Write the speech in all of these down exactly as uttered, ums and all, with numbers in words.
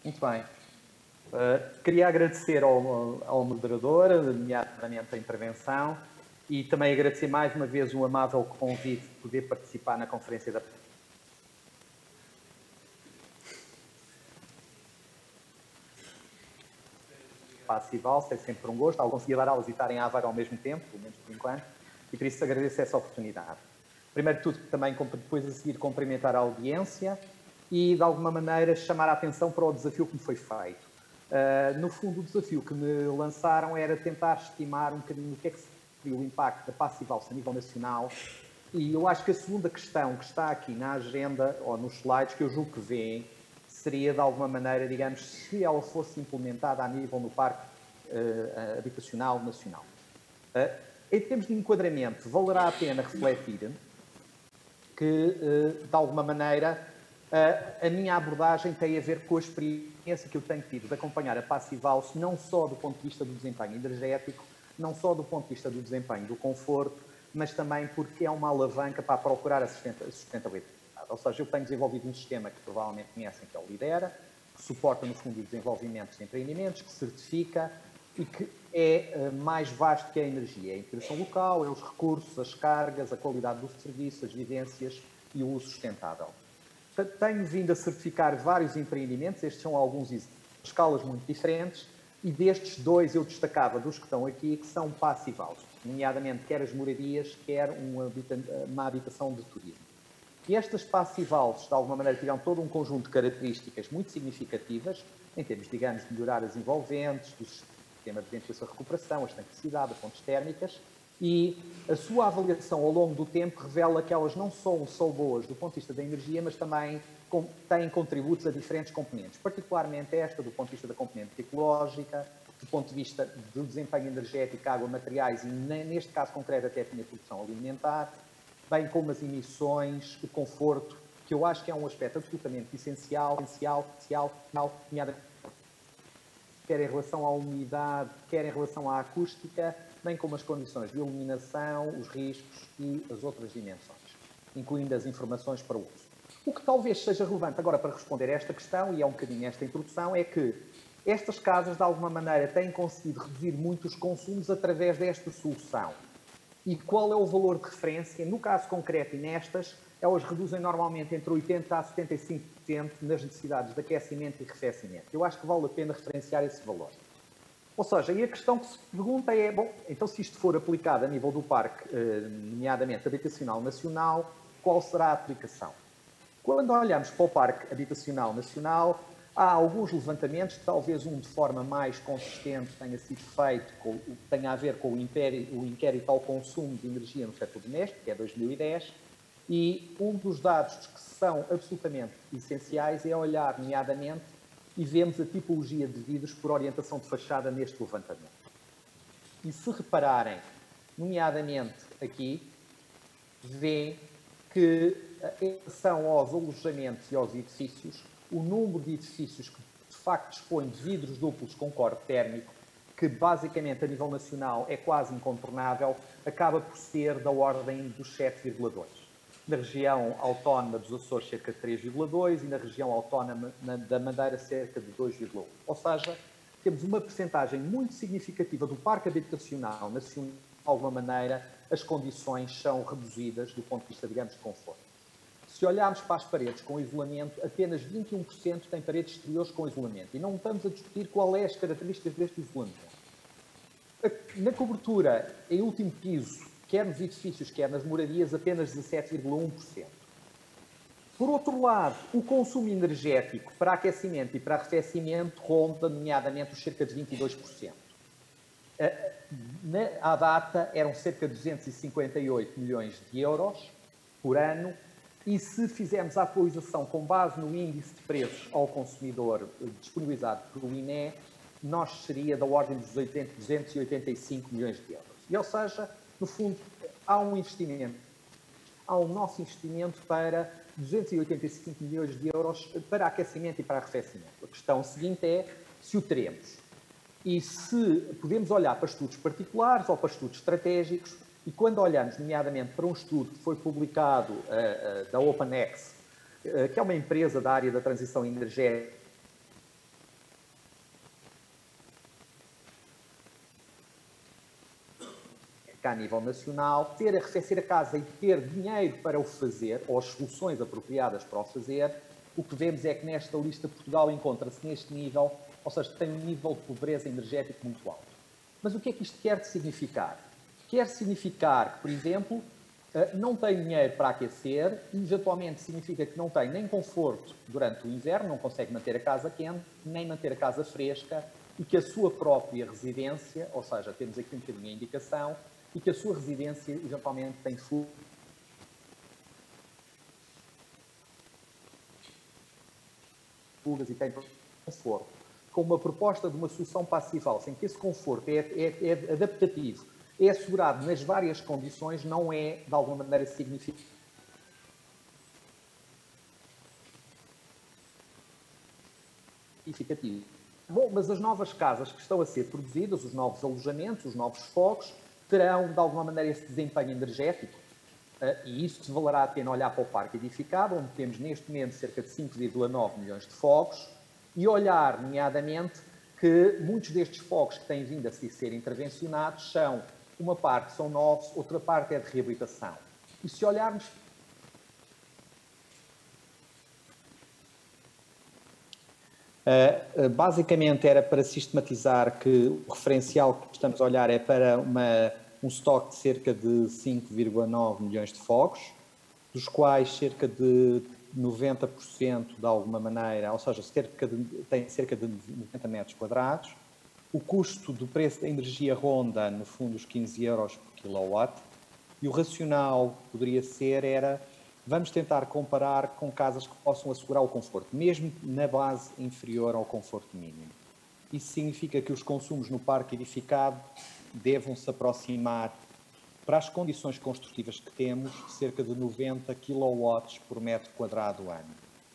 Muito bem. Uh, queria agradecer ao, ao moderador, nomeadamente a intervenção, e também agradecer mais uma vez o amável convite de poder participar na conferência da Passival, é sempre um gosto. Ao conseguir dar aulas e estar em Aveiro ao mesmo tempo, pelo menos por enquanto, e por isso agradeço essa oportunidade. Primeiro de tudo, também depois a seguir cumprimentar a audiência e, de alguma maneira, chamar a atenção para o desafio que me foi feito. Uh, no fundo, o desafio que me lançaram era tentar estimar um bocadinho o que é que seria o impacto da Passival a nível nacional, e eu acho que a segunda questão que está aqui na agenda, ou nos slides, que eu julgo que vêem, seria, de alguma maneira, digamos, se ela fosse implementada a nível no Parque uh, Habitacional Nacional. Uh, em termos de enquadramento, valerá a pena refletir que, uh, de alguma maneira, uh, a minha abordagem tem a ver com a experiência que eu tenho tido de acompanhar a Passival, não só do ponto de vista do desempenho energético, não só do ponto de vista do desempenho do conforto, mas também porque é uma alavanca para procurar a sustentabilidade. Ou seja, eu tenho desenvolvido um sistema que provavelmente conhecem, que é o Lidera, que suporta, no fundo, o desenvolvimento de empreendimentos, que certifica e que é uh, mais vasto que a energia. É a integração local, é os recursos, as cargas, a qualidade do serviço, as vivências e o uso sustentável. Tenho vindo a certificar vários empreendimentos, estes são alguns escalas muito diferentes, e destes dois eu destacava dos que estão aqui, que são Passival, nomeadamente quer as moradias, quer uma, uma habitação de turismo. E estas Passivals, de alguma maneira, tiveram todo um conjunto de características muito significativas, em termos, digamos, de melhorar as envolventes, do sistema de ventilação e recuperação, a estanquicidade, as fontes térmicas, e a sua avaliação ao longo do tempo revela que elas não só são boas do ponto de vista da energia, mas também têm contributos a diferentes componentes, particularmente esta do ponto de vista da componente ecológica, do ponto de vista do desempenho energético, água, materiais e, neste caso concreto, até a produção alimentar, bem como as emissões, o conforto, que eu acho que é um aspecto absolutamente essencial, essencial, essencial, quer em relação à umidade, quer em relação à acústica, bem como as condições de iluminação, os riscos e as outras dimensões, incluindo as informações para o uso. O que talvez seja relevante agora para responder a esta questão, e é um bocadinho esta introdução, é que estas casas, de alguma maneira, têm conseguido reduzir muito os consumos através desta solução. E qual é o valor de referência? No caso concreto e nestas, elas reduzem normalmente entre oitenta por cento a setenta e cinco por cento nas necessidades de aquecimento e arrefecimento. Eu acho que vale a pena referenciar esse valor. Ou seja, e a questão que se pergunta é, bom, então se isto for aplicado a nível do parque, nomeadamente habitacional nacional, qual será a aplicação? Quando olhamos para o Parque Habitacional Nacional, há alguns levantamentos, talvez um de forma mais consistente tenha sido feito, com, tenha a ver com o, império, o inquérito ao consumo de energia no setor doméstico, que é dois mil e dez, e um dos dados que são absolutamente essenciais é olhar, nomeadamente, e vemos a tipologia de vidros por orientação de fachada neste levantamento. E se repararem, nomeadamente aqui, vê que em relação aos alojamentos e aos edifícios, o número de edifícios que de facto dispõem de vidros duplos com corte térmico, que basicamente a nível nacional é quase incontornável, acaba por ser da ordem dos sete vírgula dois. Na região autónoma dos Açores, cerca de três vírgula dois, e na região autónoma da Madeira, cerca de dois vírgula um. Ou seja, temos uma percentagem muito significativa do parque habitacional nacional, de alguma maneira, as condições são reduzidas do ponto de vista, digamos, de conforto. Se olharmos para as paredes com isolamento, apenas vinte e um por cento têm paredes exteriores com isolamento. E não estamos a discutir qual é as características deste isolamento. Na cobertura, em último piso, quer nos edifícios, quer nas moradias, apenas dezassete vírgula um por cento. Por outro lado, o consumo energético para aquecimento e para arrefecimento ronda, nomeadamente, os cerca de vinte e dois por cento. À data, eram cerca de duzentos e cinquenta e oito milhões de euros por ano, e se fizermos a atualização com base no índice de preços ao consumidor disponibilizado pelo I N E, nós seria da ordem dos duzentos e oitenta e cinco milhões de euros. E, ou seja, no fundo, há um investimento, há um nosso investimento para duzentos e oitenta e cinco milhões de euros para aquecimento e para arrefecimento. A questão seguinte é se o teremos. E se podemos olhar para estudos particulares ou para estudos estratégicos, e quando olhamos, nomeadamente, para um estudo que foi publicado uh, uh, da OpenX, uh, que é uma empresa da área da transição energética, energética a nível nacional, ter arrefecer a casa e ter dinheiro para o fazer, ou as soluções apropriadas para o fazer, o que vemos é que nesta lista Portugal encontra-se neste nível, ou seja, tem um nível de pobreza energética muito alto. Mas o que é que isto quer significar? Quer significar que, por exemplo, não tem dinheiro para aquecer e, eventualmente, significa que não tem nem conforto durante o inverno, não consegue manter a casa quente, nem manter a casa fresca, e que a sua própria residência, ou seja, temos aqui um bocadinho a indicação, e que a sua residência, eventualmente, tem fugas e tem conforto. Com uma proposta de uma solução passival, sem que esse conforto é, é, é adaptativo, é assegurado nas várias condições, não é, de alguma maneira, significativo. Bom, mas as novas casas que estão a ser produzidas, os novos alojamentos, os novos fogos, terão, de alguma maneira, esse desempenho energético, e isso se valerá a pena olhar para o parque edificado, onde temos, neste momento, cerca de cinco vírgula nove milhões de fogos, e olhar, nomeadamente, que muitos destes fogos que têm vindo a ser intervencionados são, uma parte são novos, outra parte é de reabilitação. E se olharmos Uh, basicamente era para sistematizar que o referencial que estamos a olhar é para uma, um estoque de cerca de cinco vírgula nove milhões de fogos, dos quais cerca de noventa por cento de alguma maneira, ou seja, cerca de, tem cerca de noventa metros quadrados. O custo do preço da energia ronda, no fundo, os quinze euros por quilowatt, e o racional poderia ser, era... Vamos tentar comparar com casas que possam assegurar o conforto, mesmo na base inferior ao conforto mínimo. Isso significa que os consumos no parque edificado devam se aproximar, para as condições construtivas que temos, cerca de noventa quilowatts por metro quadrado ano.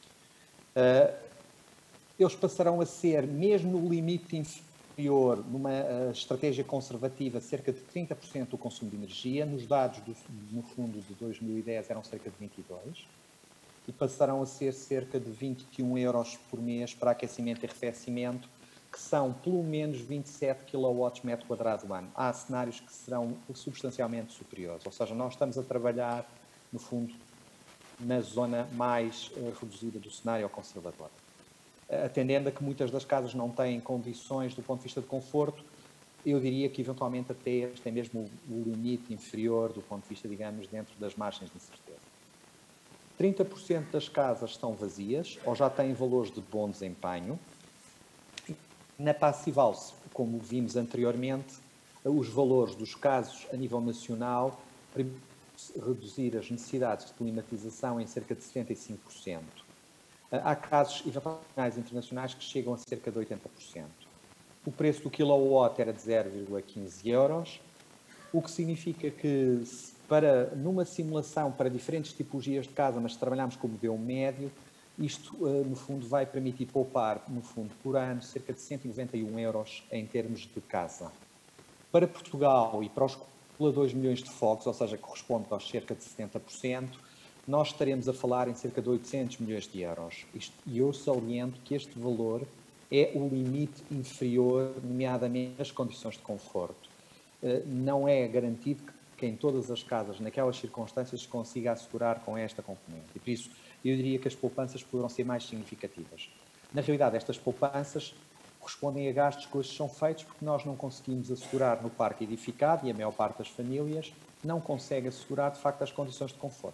Uh, eles passarão a ser, mesmo no limite inferior, numa uh, estratégia conservativa, cerca de trinta por cento do consumo de energia. Nos dados, do, no fundo, de dois mil e dez eram cerca de vinte e dois, e passarão a ser cerca de vinte e um euros por mês para aquecimento e arrefecimento, que são pelo menos vinte e sete quilowatts metro quadrado ano. Há cenários que serão substancialmente superiores, ou seja, nós estamos a trabalhar, no fundo, na zona mais uh, reduzida do cenário conservador. Atendendo a que muitas das casas não têm condições do ponto de vista de conforto, eu diria que eventualmente até este é mesmo o limite inferior do ponto de vista, digamos, dentro das margens de incerteza. trinta por cento das casas estão vazias ou já têm valores de bom desempenho. Na Passival, como vimos anteriormente, os valores dos casos a nível nacional permitem reduzir as necessidades de climatização em cerca de setenta e cinco por cento. Há casos eventuais internacionais que chegam a cerca de oitenta por cento. O preço do kilowatt era de zero vírgula quinze euros, o que significa que, para, numa simulação para diferentes tipologias de casa, mas se trabalharmos com o modelo médio, isto, no fundo, vai permitir poupar, no fundo, por ano, cerca de cento e noventa e um euros em termos de casa. Para Portugal e para os dois milhões de fogos, ou seja, corresponde aos cerca de setenta por cento, nós estaremos a falar em cerca de oitocentos milhões de euros. Isto, e eu saliento que este valor é o limite inferior, nomeadamente nas condições de conforto. Não é garantido que em todas as casas, naquelas circunstâncias, se consiga assegurar com esta componente. E por isso, eu diria que as poupanças poderão ser mais significativas. Na realidade, estas poupanças correspondem a gastos que hoje são feitos porque nós não conseguimos assegurar no parque edificado, e a maior parte das famílias não consegue assegurar, de facto, as condições de conforto.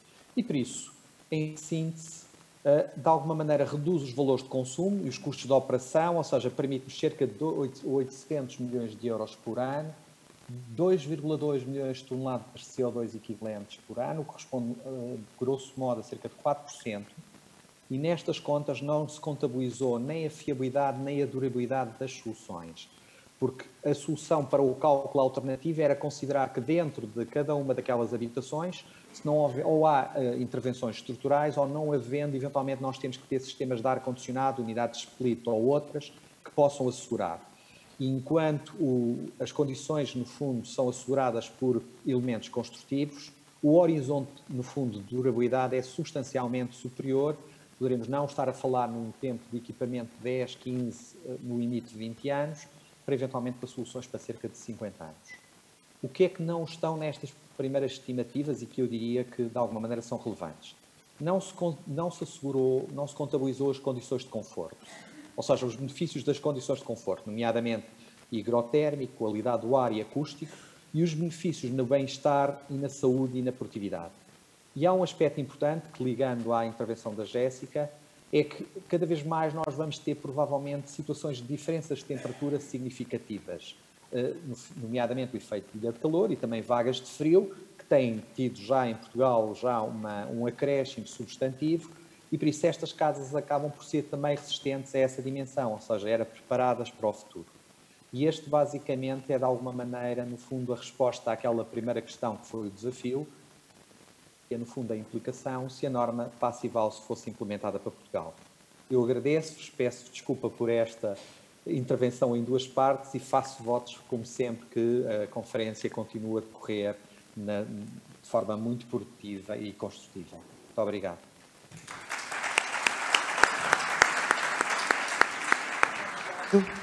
E por isso, em síntese, de alguma maneira reduz os valores de consumo e os custos de operação, ou seja, permite-nos cerca de oitocentos milhões de euros por ano, dois vírgula dois milhões de toneladas de C O dois equivalentes por ano, corresponde, grosso modo, a cerca de quatro por cento, e nestas contas não se contabilizou nem a fiabilidade nem a durabilidade das soluções, porque a solução para o cálculo alternativo era considerar que dentro de cada uma daquelas habitações, se não houver, ou há uh, intervenções estruturais, ou não havendo, eventualmente nós temos que ter sistemas de ar-condicionado, unidades de split ou outras, que possam assegurar. E enquanto o, as condições, no fundo, são asseguradas por elementos construtivos, o horizonte, no fundo, de durabilidade é substancialmente superior. Poderemos não estar a falar num tempo de equipamento de dez, quinze, no limite de vinte anos, para eventualmente para soluções para cerca de cinquenta anos. O que é que não estão nestas primeiras estimativas e que eu diria que, de alguma maneira, são relevantes? Não se, não se assegurou, não se contabilizou as condições de conforto, ou seja, os benefícios das condições de conforto, nomeadamente higrotérmico, qualidade do ar e acústico, e os benefícios no bem-estar e na saúde e na produtividade. E há um aspecto importante que, ligando à intervenção da Jéssica, é que cada vez mais nós vamos ter, provavelmente, situações de diferenças de temperatura significativas, nomeadamente o efeito de ilha de calor e também vagas de frio, que têm tido já em Portugal já uma, um acréscimo substantivo, e por isso estas casas acabam por ser também resistentes a essa dimensão, ou seja, eram preparadas para o futuro. E este, basicamente, é, de alguma maneira, no fundo, a resposta àquela primeira questão que foi o desafio, que é, no fundo, a implicação se a norma Passival se fosse implementada para Portugal. Eu agradeço-vos, peço desculpa por esta intervenção em duas partes e faço votos, como sempre, que a conferência continue a decorrer na, de forma muito produtiva e construtiva. Muito obrigado. Obrigado.